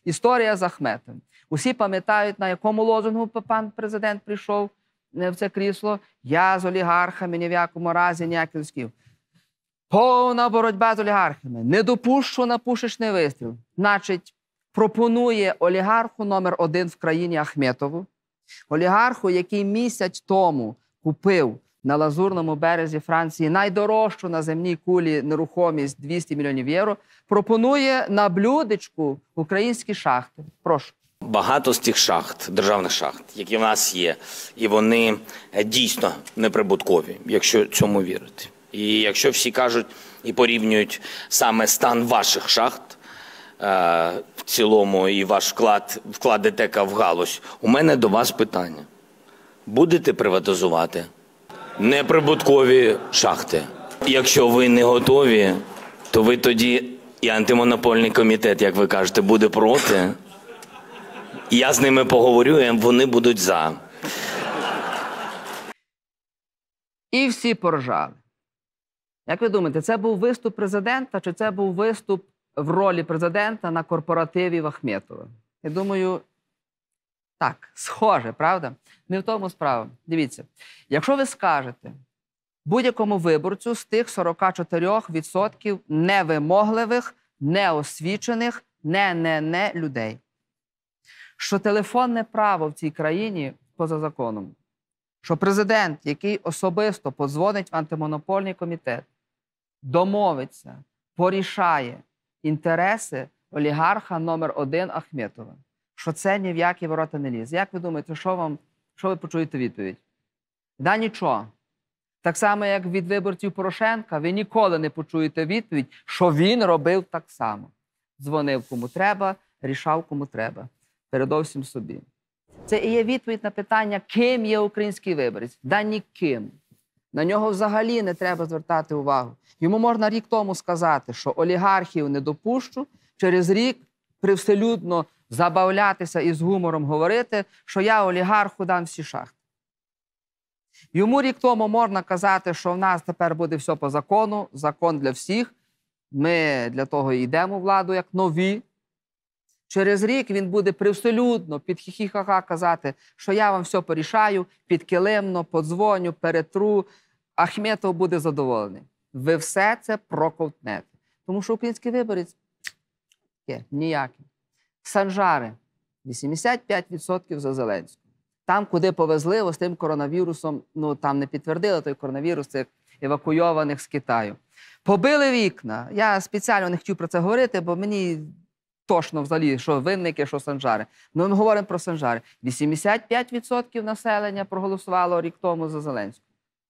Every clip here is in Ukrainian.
Історія з Ахметом. Усі пам'ятають, на якому лозунгу пан президент прийшов в це крісло. Я з олігархами ні в якому разі ніяких зв'язків. Повна боротьба з олігархами. Не допущу на пушечний вистріл. Значить, пропонує олігарху номер 1 в країні Ахметову. Олігарху, який місяць тому купив на Лазурному березі Франції найдорожчу на земній кулі нерухомість 200 мільйонів євро, пропонує на блюдечку українські шахти. Прошу. Багато з тих шахт, державних шахт, які в нас є, і вони дійсно неприбуткові, якщо цьому вірити. І якщо всі кажуть і порівнюють саме стан ваших шахт, в цілому і ваш вклад ДТЕК в галузь, у мене до вас питання. Будете приватизувати неприбуткові шахти? Якщо ви не готові, то ви тоді і антимонопольний комітет, як ви кажете, буде проти. Я з ними поговорю, і вони будуть за. І всі поржали. Як ви думаєте, це був виступ президента, чи це був виступ в ролі президента на корпоративі в Ахметова? Я думаю, так, схоже, правда? Не в тому справа. Дивіться, якщо ви скажете будь-якому виборцю з тих 44% невимогливих, неосвічених, не людей, що телефонне право в цій країні поза законом, що президент, який особисто подзвонить в антимонопольний комітет, домовиться, порішає інтереси олігарха номер 1 Ахметова, що це ні в які ворота не лізе. Як ви думаєте, що ви почуєте відповідь? Да нічого. Так само, як від виборців Порошенка, ви ніколи не почуєте відповідь, що він робив так само. Дзвонив кому треба, рішав кому треба. Передовсім собі. Це і є відповідь на питання, ким є український виборець. Да ніким. На нього взагалі не треба звертати увагу. Йому можна рік тому сказати, що олігархів не допущу, через рік привселюдно забавлятися і з гумором говорити, що я олігарху дам всі шахти. Йому рік тому можна казати, що в нас тепер буде все по закону, закон для всіх, ми для того і йдемо в владу як нові. Через рік він буде привселюдно під хі-хі-ха-ха казати, що я вам все порішаю, підкилимно, подзвоню, перетру. Ахметов буде задоволений. Ви все це проковтнете. Тому що український виборець ніякий. Санжари 85% за Зеленського. Там, куди повезли, з тим коронавірусом, там не підтвердили той коронавірус, цих евакуйованих з Китаю. Побили вікна. Я спеціально не хотів про це говорити, бо мені точно взагалі, що винники, що санжари. Ми говоримо про санжари. 85% населення проголосувало рік тому за Зеленського.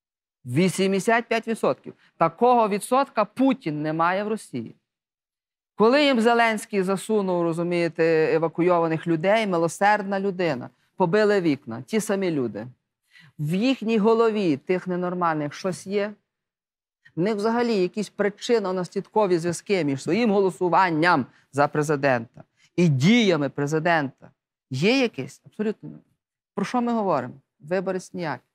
85%. Такого відсотка Путін не має в Росії. Коли їм Зеленський засунув, розумієте, евакуйованих людей, милосердна людина, побили вікна, ті самі люди. В їхній голові тих ненормальних щось є. В них взагалі якісь причинно-наслідкові зв'язки між своїм голосуванням за президента і діями президента. Є якісь? Абсолютно. Про що ми говоримо? Виборець ніякий.